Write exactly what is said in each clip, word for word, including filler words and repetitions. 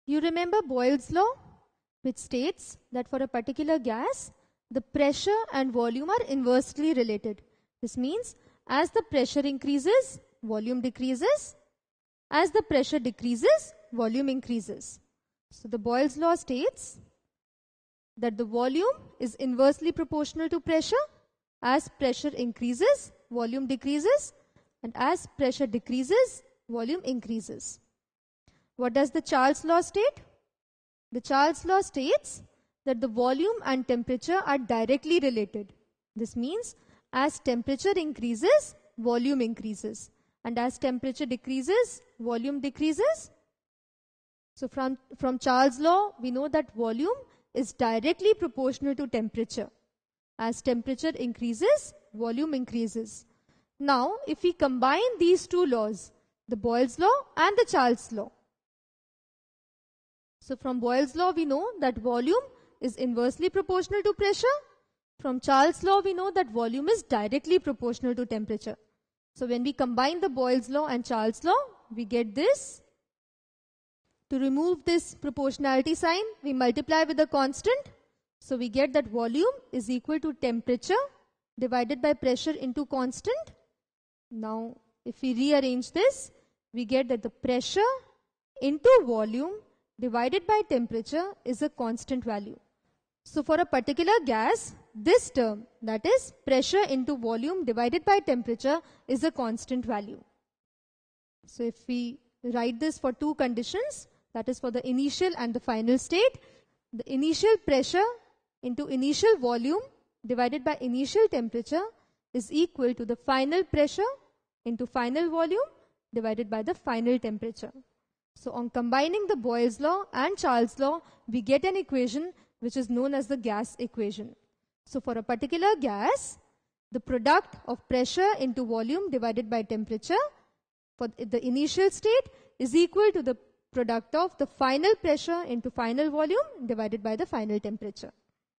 You remember Boyle's law, which states that for a particular gas, the pressure and volume are inversely related. This means as the pressure increases, volume decreases. As the pressure decreases, volume increases. So the Boyle's law states that the volume is inversely proportional to pressure. As pressure increases, volume decreases, and as pressure decreases, volume increases. What does the Charles law state? The Charles law states that the volume and temperature are directly related. This means as temperature increases, volume increases, and as temperature decreases, volume decreases. So from, from Charles' law, we know that volume is directly proportional to temperature. As temperature increases, volume increases. Now, if we combine these two laws, the Boyle's law and the Charles' law. So from Boyle's law, we know that volume is inversely proportional to pressure. From Charles' law, we know that volume is directly proportional to temperature. So when we combine the Boyle's law and Charles' law, we get this. To remove this proportionality sign, we multiply with a constant. So we get that volume is equal to temperature divided by pressure into constant. Now, if we rearrange this, we get that the pressure into volume divided by temperature is a constant value. So for a particular gas, this term, that is pressure into volume divided by temperature, is a constant value. So if we write this for two conditions, that is for the initial and the final state, the initial pressure into initial volume divided by initial temperature is equal to the final pressure into final volume divided by the final temperature. So on combining the Boyle's law and Charles' law, we get an equation which is known as the gas equation. So for a particular gas, the product of pressure into volume divided by temperature for the initial state is equal to the product of the final pressure into final volume divided by the final temperature.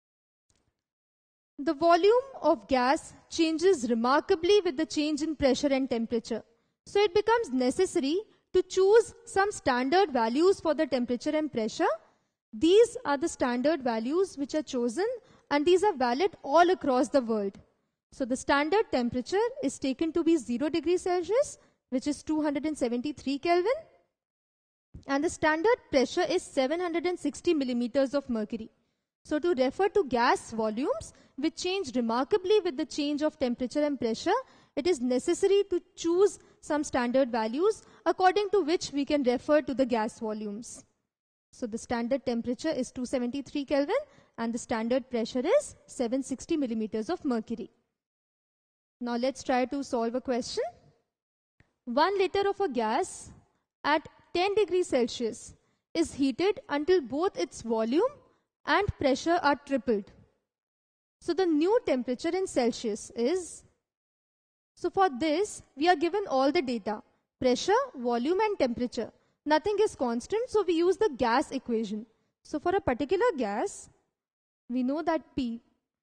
The volume of gas changes remarkably with the change in pressure and temperature. So it becomes necessary to choose some standard values for the temperature and pressure. These are the standard values which are chosen, and these are valid all across the world. So the standard temperature is taken to be zero degrees Celsius, which is two hundred seventy-three Kelvin, and the standard pressure is seven hundred sixty millimeters of mercury. So to refer to gas volumes which change remarkably with the change of temperature and pressure, it is necessary to choose some standard values according to which we can refer to the gas volumes. So the standard temperature is two hundred seventy-three Kelvin and the standard pressure is seven hundred sixty millimeters of mercury. Now let's try to solve a question. One liter of a gas at ten degrees Celsius is heated until both its volume and pressure are tripled. So the new temperature in Celsius is, so for this we are given all the data, pressure, volume and temperature. Nothing is constant, so we use the gas equation. So for a particular gas, we know that P,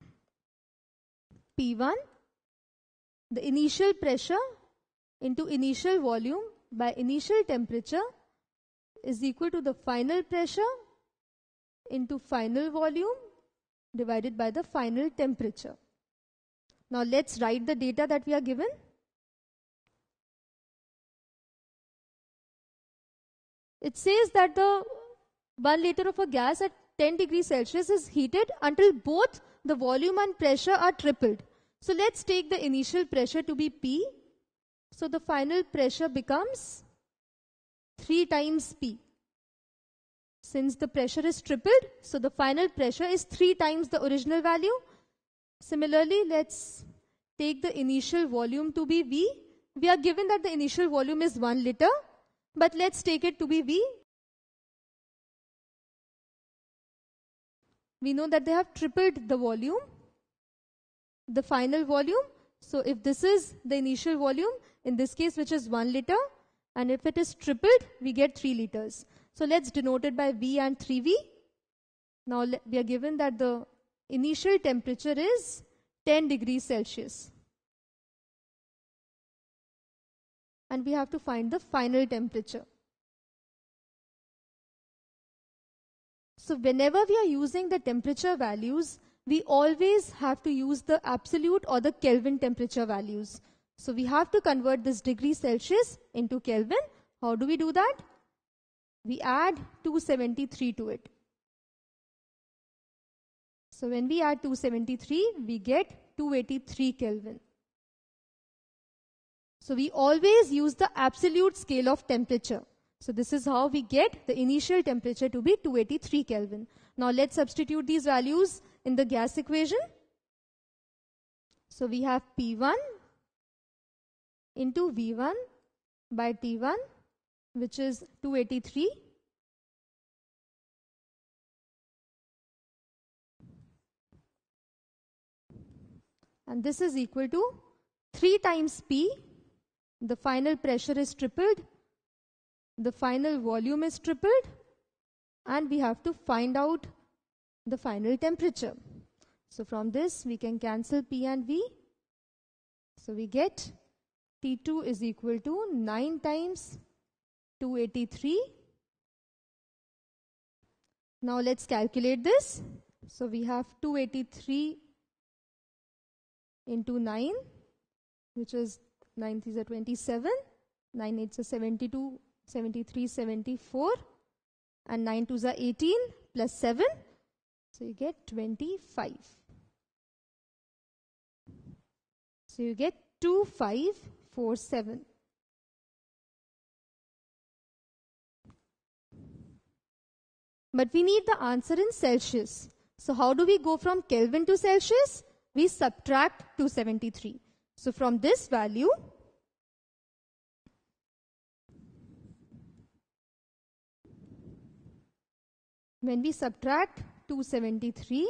P one, the initial pressure into initial volume by initial temperature is equal to the final pressure into final volume divided by the final temperature. Now let's write the data that we are given. It says that the one liter of a gas at ten degrees Celsius is heated until both the volume and pressure are tripled. So let's take the initial pressure to be P. So the final pressure becomes three times P. Since the pressure is tripled, so the final pressure is three times the original value. Similarly, let's take the initial volume to be V. We are given that the initial volume is one liter, but let's take it to be V. We know that they have tripled the volume, the final volume. So if this is the initial volume, in this case which is one liter, and if it is tripled, we get three liters. So let's denote it by V and three V. Now we are given that the initial temperature is ten degrees Celsius. And we have to find the final temperature. So whenever we are using the temperature values, we always have to use the absolute or the Kelvin temperature values. So we have to convert this degree Celsius into Kelvin. How do we do that? We add two seventy-three to it. So when we add two seventy-three, we get two eighty-three Kelvin. So we always use the absolute scale of temperature. So this is how we get the initial temperature to be two eighty-three Kelvin. Now let's substitute these values in the gas equation. So we have P one into V one by T one, which is two eighty-three. And this is equal to three times P. The final pressure is tripled. The final volume is tripled. And we have to find out the final temperature. So from this, we can cancel P and V. So we get T two is equal to nine times two eighty-three. Now let's calculate this. So we have two eighty-three into nine, which is nine threes are twenty-seven, nine eights are seventy-two, seventy-three, seventy-four, and nine twos are eighteen, plus seven, so you get twenty-five. So you get two five four seven. But we need the answer in Celsius. So how do we go from Kelvin to Celsius? We subtract two seventy-three. So from this value, when we subtract two seventy-three,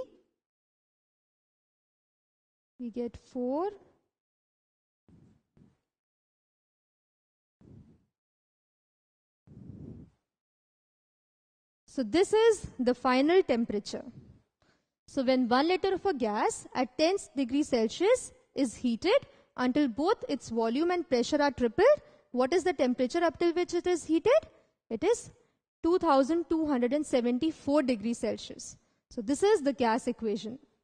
we get four. So this is the final temperature. So when one liter of a gas at ten degrees Celsius is heated until both its volume and pressure are tripled, what is the temperature up till which it is heated? It is two thousand two hundred seventy-four degrees Celsius. So this is the gas equation.